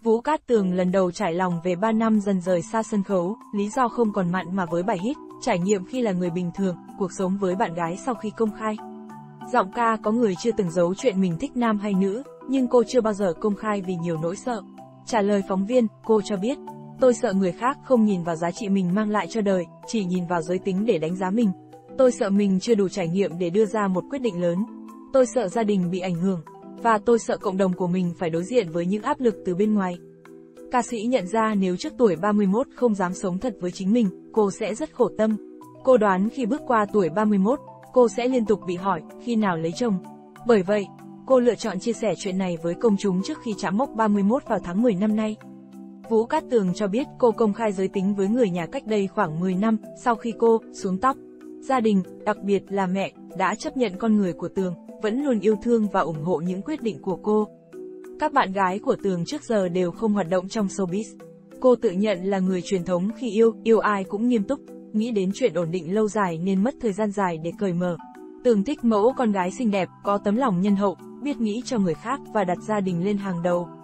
Vũ Cát Tường lần đầu trải lòng về 3 năm dần rời xa sân khấu, lý do không còn mặn mà với bài hit, trải nghiệm khi là người bình thường, cuộc sống với bạn gái sau khi công khai. Giọng ca có người chưa từng giấu chuyện mình thích nam hay nữ, nhưng cô chưa bao giờ công khai vì nhiều nỗi sợ. Trả lời phóng viên, cô cho biết, tôi sợ người khác không nhìn vào giá trị mình mang lại cho đời, chỉ nhìn vào giới tính để đánh giá mình. Tôi sợ mình chưa đủ trải nghiệm để đưa ra một quyết định lớn. Tôi sợ gia đình bị ảnh hưởng. Và tôi sợ cộng đồng của mình phải đối diện với những áp lực từ bên ngoài. Ca sĩ nhận ra nếu trước tuổi 31 không dám sống thật với chính mình, cô sẽ rất khổ tâm. Cô đoán khi bước qua tuổi 31, cô sẽ liên tục bị hỏi khi nào lấy chồng. Bởi vậy, cô lựa chọn chia sẻ chuyện này với công chúng trước khi chạm mốc 31 vào tháng 10 năm nay. Vũ Cát Tường cho biết cô công khai giới tính với người nhà cách đây khoảng 10 năm, sau khi cô xuống tóc. Gia đình, đặc biệt là mẹ, đã chấp nhận con người của Tường, vẫn luôn yêu thương và ủng hộ những quyết định của cô. Các bạn gái của Tường trước giờ đều không hoạt động trong showbiz. Cô tự nhận là người truyền thống khi yêu ai cũng nghiêm túc, nghĩ đến chuyện ổn định lâu dài nên mất thời gian dài để cởi mở. Tường thích mẫu con gái xinh đẹp, có tấm lòng nhân hậu, biết nghĩ cho người khác và đặt gia đình lên hàng đầu.